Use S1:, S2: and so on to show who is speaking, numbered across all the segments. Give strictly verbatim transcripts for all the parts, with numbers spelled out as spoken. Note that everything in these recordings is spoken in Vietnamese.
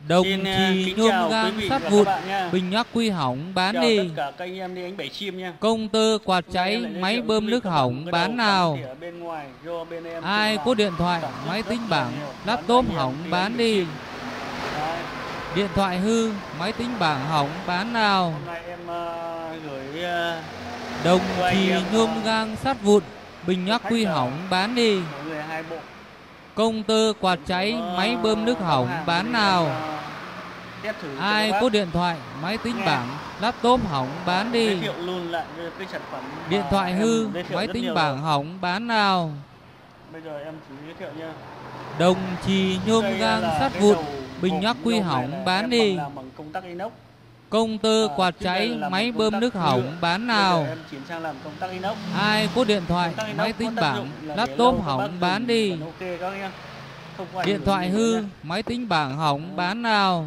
S1: Đồng
S2: Xin, uh,
S1: trì
S2: kính
S1: nhôm
S2: chào quý
S1: gang
S2: vị
S1: sắt
S2: và
S1: vụn,
S2: các bạn nha.
S1: bình ắc quy hỏng bán
S2: Chào
S1: đi.
S2: tất cả các anh em đi đánh bẫy chim nha.
S1: Công tơ quạt
S2: Hôm nay em
S1: cháy,
S2: lại giới
S1: máy
S2: thiệu với quý
S1: bơm
S2: vị
S1: nước
S2: các bạn một
S1: hỏng
S2: cái
S1: bán
S2: đầu
S1: nào.
S2: cắm tỉa bên ngoài do bên em
S1: Ai
S2: tự
S1: có
S2: làm,
S1: điện thoại,
S2: sản xuất
S1: máy
S2: rất
S1: tính
S2: là
S1: bảng,
S2: nhiều.
S1: laptop
S2: Bán anh em
S1: hỏng
S2: đi
S1: bán
S2: đánh bẫy
S1: đi.
S2: chim. Đấy.
S1: Điện thoại hư, máy tính bảng hỏng bán nào.
S2: Hôm nay em uh, gửi uh,
S1: Đồng
S2: cho anh
S1: trì
S2: em,
S1: nhôm
S2: uh,
S1: gang sắt vụn, bình ắc
S2: khách
S1: quy
S2: là
S1: hỏng bán đi.
S2: mọi người hai bộ.
S1: Công tơ quạt cháy,
S2: Có
S1: máy bơm nước
S2: bán
S1: hỏng
S2: hàng
S1: bán
S2: thì
S1: nào.
S2: em, uh, test thử cho
S1: Ai
S2: các
S1: có
S2: bác.
S1: điện thoại, máy tính
S2: Nghe.
S1: bảng, laptop hỏng bán
S2: Giới
S1: đi.
S2: thiệu luôn lại cái sản phẩm mà
S1: Điện thoại
S2: em
S1: hư,
S2: giới thiệu
S1: máy
S2: rất
S1: tính
S2: nhiều
S1: bảng
S2: rồi.
S1: hỏng bán nào.
S2: Bây giờ em chỉ giới thiệu nha.
S1: Đồng trì nhôm
S2: Đây
S1: gang
S2: là
S1: sắt
S2: cái
S1: vụn,
S2: đầu
S1: bình
S2: hộp
S1: ắc quy
S2: nhôm này
S1: hỏng
S2: là
S1: bán
S2: em
S1: đi.
S2: bằng làm bằng công tắc inox.
S1: Công tơ
S2: À,
S1: quạt
S2: trước đây
S1: cháy,
S2: là làm
S1: máy
S2: bằng
S1: bơm
S2: công
S1: nước
S2: tắc
S1: hỏng
S2: nhựa.
S1: bán
S2: Bây giờ
S1: nào.
S2: em chuyển sang làm công tắc inox.
S1: Ai có điện thoại,
S2: Công tắc inox
S1: máy
S2: có
S1: tính
S2: tác
S1: bảng,
S2: dụng là để
S1: laptop
S2: lâu các
S1: hỏng
S2: bác
S1: bán
S2: dùng
S1: đi.
S2: vẫn ok các em. Không có ảnh
S1: Điện
S2: hưởng
S1: thoại
S2: gì
S1: hư,
S2: nữa nha.
S1: máy tính bảng hỏng
S2: Đó.
S1: bán nào.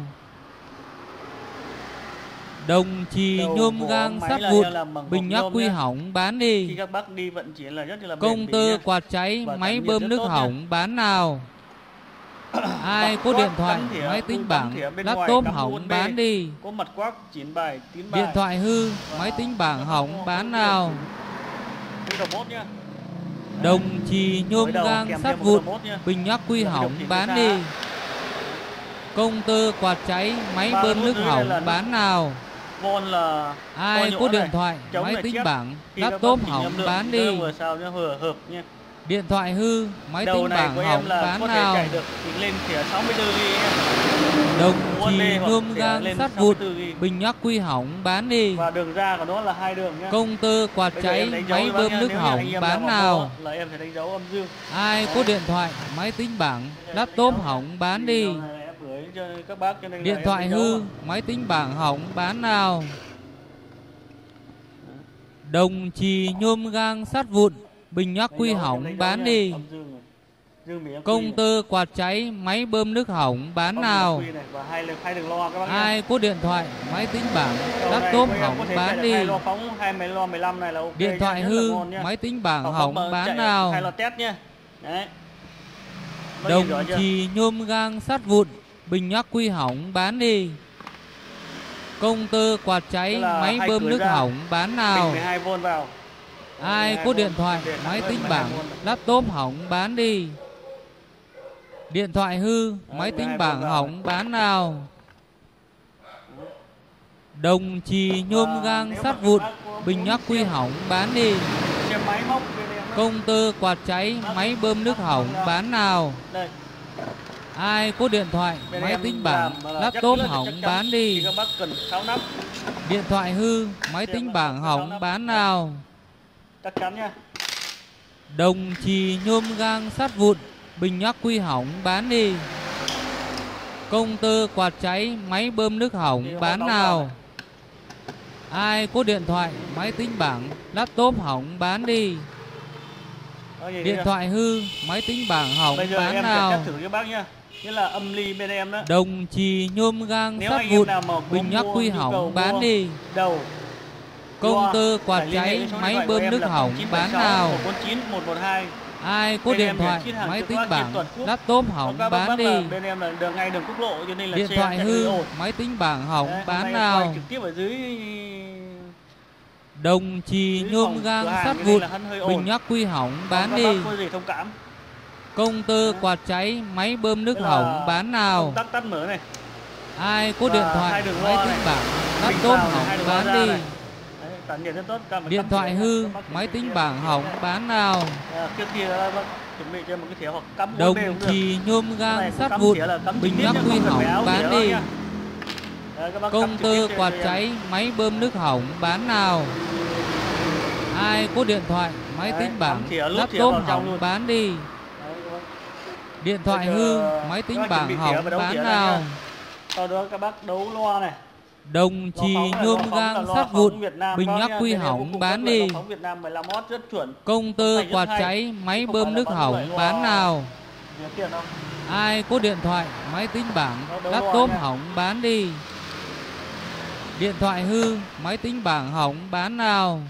S1: Đồng trì
S2: Đầu
S1: nhôm
S2: vỏ
S1: gang
S2: máy
S1: sắt
S2: là
S1: vụn,
S2: em làm bằng hộp
S1: bình ắc
S2: nhôm
S1: quy
S2: nhá.
S1: hỏng bán
S2: Khi
S1: đi.
S2: các bác đi vận chuyển là rất là bền
S1: Công
S2: bỉ
S1: tơ
S2: nha.
S1: quạt cháy,
S2: Và
S1: máy
S2: tản nhiệt
S1: bơm
S2: rất
S1: nước
S2: tốt nha.
S1: hỏng bán nào. Ai
S2: Mặt
S1: có
S2: quát
S1: điện thoại,
S2: cắm thỉa,
S1: máy
S2: u
S1: tính
S2: cắm
S1: bảng,
S2: thỉa bên ngoài,
S1: laptop
S2: cắm
S1: hỏng
S2: u ét bê.
S1: bán đi.
S2: Có mặt quát, chín bài, tín bài.
S1: Điện thoại hư, máy tính bảng hỏng bán nào.
S2: Cái đầu mốt nhá.
S1: Đồng trì nhôm
S2: Mới đầu
S1: gang
S2: kèm
S1: sắt
S2: theo một cái
S1: vụn,
S2: đầu mốt nhá.
S1: bình ắc quy
S2: Là cái
S1: hỏng
S2: điều khiển
S1: bán
S2: từ
S1: đi.
S2: xa.
S1: Công tơ quạt cháy, máy
S2: Ba
S1: bơm
S2: nút
S1: nước
S2: dưới đây
S1: hỏng
S2: là
S1: bán nào.
S2: Von là
S1: Ai
S2: to
S1: có
S2: nhỏ
S1: điện
S2: này.
S1: thoại,
S2: Chống
S1: máy
S2: này
S1: tính
S2: chép.
S1: bảng,
S2: Khi các
S1: laptop
S2: bác chỉnh
S1: hỏng
S2: âm lượng
S1: bán
S2: thì
S1: đi.
S2: vừa sao cho vừa hợp nha.
S1: Điện thoại hư, máy
S2: Đầu
S1: tính
S2: này
S1: bảng
S2: của em
S1: hỏng
S2: là
S1: bán
S2: có thể
S1: nào.
S2: chạy được thì lên thỉa sáu mươi tư gi-ga-bai.
S1: Đồng
S2: u ét
S1: trì
S2: bê hoặc
S1: nhôm
S2: thỉa
S1: gang
S2: lên
S1: sắt
S2: sáu mươi
S1: vụn,
S2: tư gi-ga-bai.
S1: bình ắc quy hỏng bán đi.
S2: Và đường ra của nó là hai đường nhá.
S1: Công tơ quạt
S2: Bây giờ
S1: cháy,
S2: em đánh dấu
S1: máy
S2: cho bác
S1: bơm
S2: nhá.
S1: nước
S2: Nếu như
S1: hỏng
S2: anh em
S1: bán
S2: làm
S1: nào.
S2: auto là em phải đánh dấu âm dương.
S1: Ai có
S2: Đấy.
S1: điện thoại, máy tính bảng, laptop hỏng bán đi.
S2: Video này em gửi cho các bác cho nên là
S1: Điện
S2: em
S1: thoại
S2: đánh dấu
S1: hư,
S2: ạ.
S1: máy tính bảng hỏng bán nào. Đồng trì nhôm gang sắt vụn, bình ắc
S2: Đánh
S1: quy
S2: dấu, em
S1: hỏng
S2: đánh dấu
S1: bán
S2: nha.
S1: đi.
S2: Âm dương này. Dương bị em quy
S1: Công
S2: này.
S1: tơ quạt cháy, máy bơm nước hỏng bán
S2: Âm
S1: nào.
S2: quy này. Và hai hai đường loa các bác nhá.
S1: Ai có điện thoại, máy tính bảng,
S2: Đầu này
S1: laptop
S2: của em
S1: hỏng
S2: có thể
S1: bán
S2: chạy được
S1: đi.
S2: hai loa phóng, hai máy loa mười lăm này là ok.
S1: Điện
S2: nhá,
S1: thoại
S2: rất là
S1: hư,
S2: ngon nhá.
S1: máy tính bảng
S2: Tổng
S1: hỏng
S2: cộng
S1: bán
S2: chạy
S1: nào.
S2: hai loa test nhá. Đấy. Bác
S1: Đồng
S2: nhìn rõ chưa?
S1: trì nhôm gang sắt vụn, bình ắc quy hỏng bán đi. Công tơ quạt cháy,
S2: Tức là
S1: máy
S2: hai
S1: bơm
S2: cửa
S1: nước
S2: ra.
S1: hỏng bán
S2: Bình
S1: nào.
S2: mười hai vôn vào.
S1: Ai có điện thoại, máy tính bảng, laptop hỏng bán đi. Điện thoại hư, máy tính bảng hỏng bán nào. Đồng trì nhôm gang sắt vụn, bình ắc quy hỏng bán đi.
S2: Xe máy móc bên em đó.
S1: Công tơ quạt cháy, máy bơm nước hỏng bán nào.
S2: Đây.
S1: Ai có điện thoại,
S2: Bên
S1: máy
S2: em
S1: tính bảng,
S2: làm là
S1: laptop
S2: chắc chắn
S1: hỏng
S2: chắc chắn
S1: bán đi.
S2: thì các bác cần tháo nắp.
S1: Điện thoại hư, máy tính bảng hỏng bán nào.
S2: Chắc chắn nha.
S1: Đồng trì nhôm gang sắt vụn, bình ắc quy hỏng bán đi. Công tơ quạt cháy, máy bơm nước hỏng bán nào. Ai có điện thoại, máy tính bảng, laptop hỏng bán đi. Điện thoại hư, máy tính bảng hỏng
S2: Bây giờ
S1: bán
S2: em sẽ
S1: nào.
S2: test thử cho bác nhá. Nghĩa là âm ly bên em đó.
S1: Đồng trì nhôm gang
S2: Nếu
S1: sắt
S2: anh em
S1: vụn,
S2: nào mà
S1: bình ắc
S2: mua
S1: quy
S2: nhu cầu
S1: hỏng bán
S2: mua
S1: đi.
S2: đầu
S1: Công
S2: loa,
S1: tơ quạt
S2: phải liên hệ
S1: cháy,
S2: với số điện
S1: máy
S2: thoại của
S1: bơm
S2: em
S1: nước
S2: là
S1: hỏng
S2: không chín bảy
S1: bán
S2: sáu
S1: nào.
S2: một bốn chín một một hai.
S1: Ai có
S2: Bên
S1: điện
S2: em
S1: thoại,
S2: ship hàng
S1: máy
S2: trực
S1: tính
S2: tiếp trên
S1: bảng,
S2: toàn quốc.
S1: laptop hỏng
S2: Các bác
S1: bán
S2: bác
S1: đi.
S2: là bên em là đường ngay đường quốc lộ cho nên là
S1: Điện
S2: xe
S1: thoại
S2: chạy
S1: hư,
S2: hơi ồn.
S1: máy tính bảng hỏng
S2: Đấy,
S1: bán
S2: hôm nay em quay
S1: nào.
S2: trực tiếp ở dưới
S1: Đồng trì
S2: dưới
S1: nhôm
S2: phòng cửa
S1: gang
S2: hàng
S1: sắt
S2: cho nên
S1: vụn,
S2: là hắn hơi ồn.
S1: bình ắc quy hỏng bán
S2: Các
S1: đi.
S2: bác có gì thông cảm.
S1: Công tơ quạt cháy, máy bơm nước
S2: Thế là
S1: hỏng bán nào.
S2: công tắc tắt mở này.
S1: Ai có
S2: Và
S1: điện
S2: hai
S1: thoại,
S2: đường
S1: máy
S2: loa
S1: tính
S2: này.
S1: bảng,
S2: Bình
S1: laptop
S2: vào này,
S1: hỏng
S2: hai đường loa
S1: bán
S2: ra
S1: đi.
S2: này. Đấy, tản nhiệt rất tốt. Các bạn
S1: Điện
S2: cắm
S1: thoại
S2: thỉa
S1: hư,
S2: nhá, các bác
S1: máy
S2: kiểm
S1: tính
S2: tra
S1: bảng
S2: thỉa
S1: hỏng
S2: nhá.
S1: bán nào.
S2: À, trước kia bác chuẩn bị cho một cái thỉa hoặc cắm u ét
S1: Đồng
S2: bê cũng được.
S1: trì nhôm
S2: Cái
S1: gang
S2: này
S1: sắt
S2: cắm
S1: vụn,
S2: thỉa là cắm trực
S1: bình
S2: tiếp
S1: ắc
S2: nhá,
S1: quy
S2: không cần
S1: hỏng
S2: phải áo
S1: bán
S2: thỉa
S1: đi.
S2: đâu nha. Đấy, các bác
S1: Công
S2: cắm trực
S1: tơ
S2: tiếp trên
S1: quạt
S2: đây.
S1: cháy, máy bơm nước hỏng bán nào. Ai có điện thoại, máy
S2: Đấy,
S1: tính bảng,
S2: cắm thỉa, lút thỉa
S1: laptop
S2: vào trong
S1: hỏng
S2: luôn.
S1: bán đi.
S2: Đấy, các bác.
S1: Điện thoại
S2: Bây
S1: hư,
S2: giờ
S1: máy tính
S2: các bác chuẩn bị
S1: bảng
S2: thỉa
S1: hỏng
S2: và đấu thỉa
S1: bán
S2: này
S1: nào.
S2: nha. Sau đó các bác đấu loa này.
S1: Đồng
S2: Loa
S1: trì
S2: phóng này,
S1: nhôm
S2: loa phóng là
S1: gang
S2: loa
S1: sắt
S2: phóng
S1: vụn,
S2: Việt Nam
S1: bình
S2: bác
S1: ắc
S2: nha.
S1: quy
S2: Bên em có
S1: hỏng
S2: cung
S1: bán
S2: cấp là
S1: đi.
S2: loa phóng Việt Nam mười lăm oát rất chuẩn.
S1: Công tơ
S2: Âm thanh rất
S1: quạt
S2: hay.
S1: cháy, máy
S2: Không
S1: bơm
S2: phải là
S1: nước
S2: bán
S1: hỏng
S2: loại loa
S1: bán nào.
S2: nhiều tiền đâu.
S1: Ai có điện thoại, máy tính bảng,
S2: Đó, đấu loa
S1: laptop
S2: nha.
S1: hỏng bán đi. Điện thoại hư, máy tính bảng hỏng bán nào.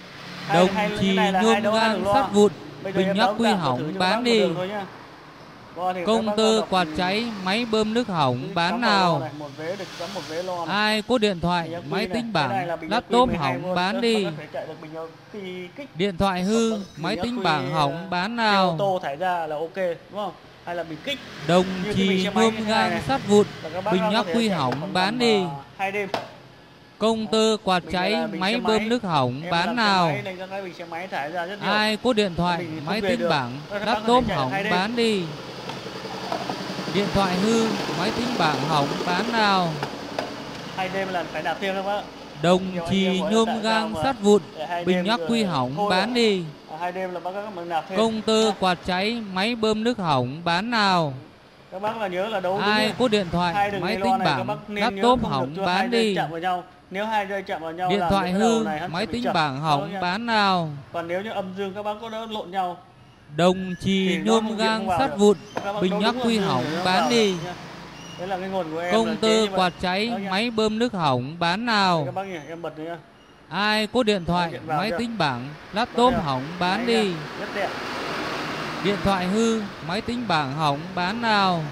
S2: Hai-
S1: Đồng
S2: hai- cái
S1: trì
S2: này là hai
S1: nhôm
S2: đấu hai
S1: gang
S2: đường loa.
S1: sắt vụn,
S2: Bây giờ
S1: bình
S2: em
S1: ắc
S2: đấu
S1: quy
S2: tạm thử
S1: hỏng
S2: cho các bác
S1: bán
S2: một
S1: đi.
S2: đường thôi nhá. Lo thì các
S1: Công
S2: bác
S1: tơ
S2: lao động
S1: quạt cháy máy bơm nước hỏng
S2: cắm
S1: bán
S2: vào
S1: nào?
S2: lo này, một vế được cắm một vế lo này.
S1: Ai có điện thoại,
S2: Bình ắc quy
S1: máy
S2: này.
S1: tính
S2: Cái này là
S1: bảng,
S2: bình ắc quy
S1: laptop
S2: mười hai
S1: hỏng
S2: vôn,
S1: bán
S2: các
S1: đi.
S2: bác có thể chạy được bình ắc quy kích.
S1: Điện thoại hư,
S2: Bình
S1: máy
S2: ắc
S1: tính
S2: quy,
S1: bảng
S2: ờ,
S1: hỏng bán
S2: xe ô
S1: nào?
S2: tô thải ra là ok đúng không? Hay là bình kích.
S1: Đồng
S2: Như cái bình
S1: chì
S2: xe máy
S1: nhôm
S2: như thế này
S1: gang
S2: này.
S1: sắt vụn,
S2: Là các bác
S1: bình
S2: có
S1: ắc
S2: thể
S1: quy
S2: chạy
S1: hỏng
S2: khoảng
S1: bán
S2: tầm,
S1: đi.
S2: ờ, hai đêm.
S1: Công tơ quạt
S2: Mình
S1: cháy
S2: là bình
S1: máy
S2: xe
S1: bơm
S2: máy.
S1: nước hỏng
S2: Em
S1: bán
S2: làm
S1: nào?
S2: xe máy nên các cái bình xe máy thải ra rất nhiều.
S1: Ai có điện thoại,
S2: Mình không
S1: máy
S2: về
S1: tính
S2: được.
S1: bảng,
S2: Các bác có thể
S1: laptop
S2: chạy
S1: hỏng
S2: hai đêm.
S1: bán đi. Điện thoại hư, máy tính bảng hỏng bán nào?
S2: Hai đêm là phải nạp thêm các bác.
S1: Đồng
S2: Nhiều anh
S1: chì
S2: em gọi là
S1: nhôm
S2: tại sao
S1: gang
S2: mà
S1: sắt vụn,
S2: để hai
S1: bình
S2: đêm
S1: ắc
S2: rồi
S1: quy hỏng
S2: thôi
S1: bán
S2: ạ.
S1: đi.
S2: À, hai đêm là bác các bác nạp thêm.
S1: Công tơ
S2: Nha.
S1: quạt cháy máy bơm nước hỏng bán nào?
S2: Các bác là nhớ là đấu đúng
S1: Ai
S2: nhá.
S1: có điện
S2: Hai
S1: thoại,
S2: đường
S1: máy
S2: nylon
S1: tính
S2: này các
S1: bảng,
S2: bác nên nhớ
S1: laptop
S2: không
S1: hỏng
S2: được cho hai
S1: bán
S2: dây
S1: đi.
S2: chạm vào nhau. Nếu hai dây chạm vào nhau
S1: Điện
S2: làm
S1: thoại
S2: cái đầu
S1: hư,
S2: này hắn
S1: máy
S2: sẽ bị
S1: tính
S2: chập.
S1: bảng
S2: Đó
S1: hỏng
S2: nha.
S1: bán nào?
S2: Còn nếu như âm dương các bác có đỡ lộn nhau
S1: Đồng chì
S2: thì nó
S1: nhôm
S2: không điện không
S1: gang
S2: vào
S1: sắt
S2: được.
S1: vụn,
S2: Các bác
S1: bình
S2: đấu
S1: ắc
S2: đúng
S1: quy
S2: âm dương
S1: hỏng
S2: thì nó
S1: bán
S2: vào
S1: đi.
S2: được nha. Đấy là cái nguồn của em
S1: Công
S2: là chế
S1: tơ
S2: như vậy.
S1: quạt cháy
S2: Đó nha.
S1: máy bơm nước hỏng bán
S2: Đấy,
S1: nào?
S2: các bác nhỉ, em bật nhá.
S1: Ai có điện thoại,
S2: Đấy, điện vào
S1: máy
S2: chưa?
S1: tính bảng,
S2: Đó
S1: laptop
S2: chưa?
S1: hỏng bán
S2: Đấy nha,
S1: đi.
S2: rất đẹp.
S1: Điện thoại hư, máy tính bảng hỏng bán nào?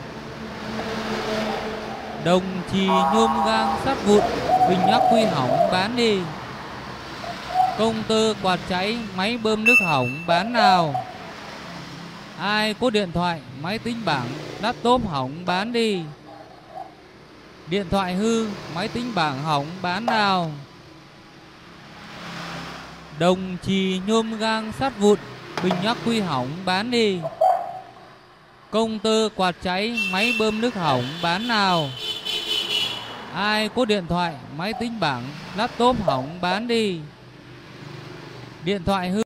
S1: Đồng chì nhôm gang sắt vụn, bình ắc quy hỏng bán đi. Công tơ quạt cháy máy bơm nước hỏng bán nào? Ai có điện thoại, máy tính bảng, laptop hỏng bán đi. Điện thoại hư, máy tính bảng hỏng bán nào? Đồng chì nhôm gang sắt vụn, bình ắc quy hỏng bán đi. Công tơ quạt cháy máy bơm nước hỏng bán nào? Ai có điện thoại, máy tính bảng, laptop hỏng bán đi. Điện thoại hư